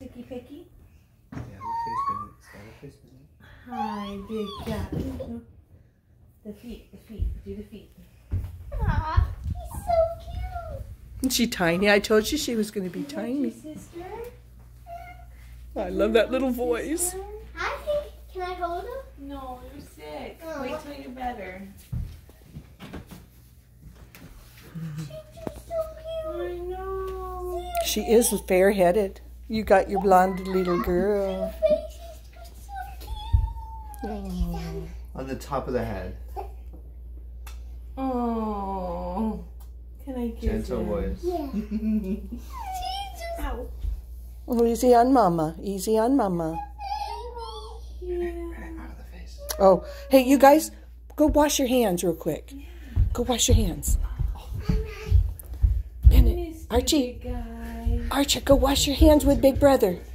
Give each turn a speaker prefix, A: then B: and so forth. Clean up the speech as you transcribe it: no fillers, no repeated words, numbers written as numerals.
A: Picky picky.
B: Yeah, her face.
A: Hi, big cat. The feet. Do the feet.
C: Aw, he's so cute.
D: Isn't she tiny? I told you she was going to be tiny.
A: Sister?
D: I love that little voice.
C: I think, can I hold him?
A: No, you're sick.
C: Oh.
A: Wait till you're better.
C: She's just so cute.
A: I know.
D: She is fair-headed. You got your blonde little girl.
C: Her face is so cute.
D: Oh.
B: On the top of the head.
A: Oh. Can I kiss
B: Gentle
A: him?
B: voice.
C: Yeah. She's just
A: Ow.
D: Oh, easy on mama. Easy on mama.
A: Yeah.
B: Out of the face.
D: Oh, hey, you guys, go wash your hands real quick. Go wash your hands. Bennett,
A: Miss you,
D: Archie,
A: big guy.
D: Archie, go wash your hands with Big Brother.